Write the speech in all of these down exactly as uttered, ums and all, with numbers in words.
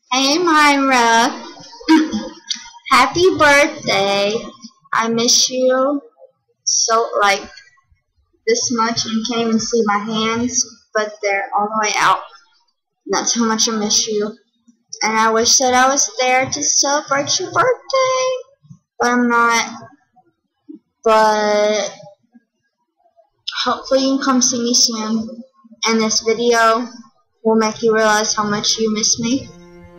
Hey Myra, happy birthday. I miss you so like this much and you can't even see my hands, but they're all the way out. That's how much I miss you. And I wish that I was there to celebrate your birthday, but I'm not. But hopefully you can come see me soon. And this video will make you realize how much you miss me.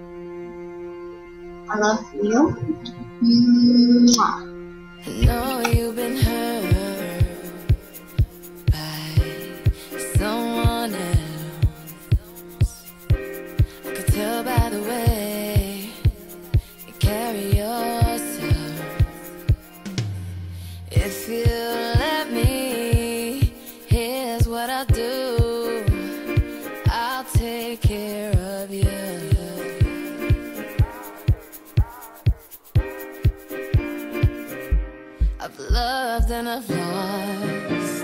I love you. Mwah. I know you've been hurt by someone else. I could tell by the way you carry yourself. If you let me, here's what I'll do. I'll take care of you. I've loved and I've lost.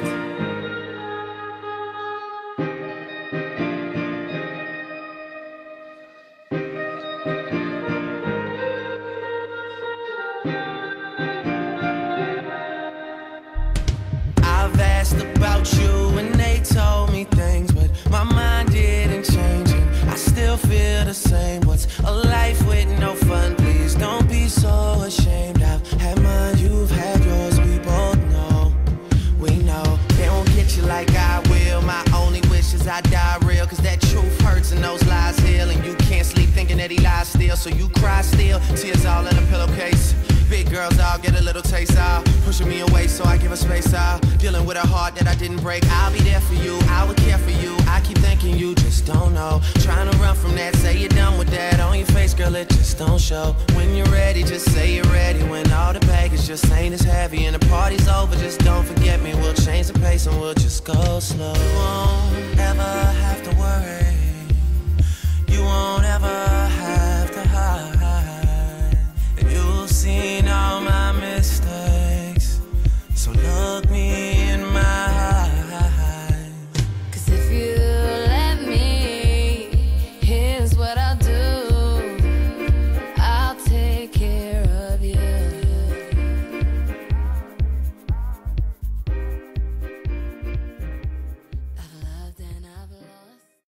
I've asked about you and they told me things, but my mind didn't change and I still feel the same. What's a life with no fun? Please don't be so ashamed. I've had mine, you've had yours, we both know. We know they won't get you like I will. My only wish is I die real, cause that truth hurts and those lies heal. And you can't sleep thinking that he lies still, so you cry still, tears all in a pillowcase. Big girls all get a little taste out, pushing me away so I give her space out. Dealing with a heart that I didn't break. I'll be there for you, I would care for you. I keep thinking you just don't know. Trying to run from that, say you're done with that. On your face, girl, it just don't show. When you're ready, just say you're ready. When all the baggage just ain't as heavy and the party's over, just don't forget me. We'll change the pace and we'll just go slow. You won't ever have to worry. You won't ever